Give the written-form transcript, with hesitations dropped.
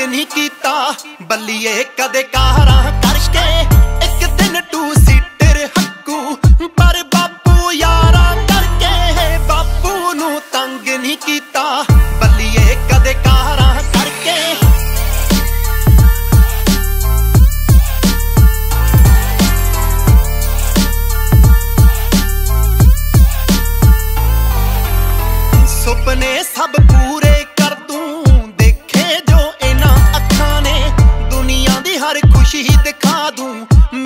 नहीं कीता बल्लिए कदे कारां करके एक दिन टू सीटर हक्कू पर बापू यारा करके बापू नू तंग नहीं कीता बल्लिए कदे कारां करके। सुपने सब पूरे कर दूं देखे जो इन्हां अखां ने दुनिया दी हर खुशी दिखा दूं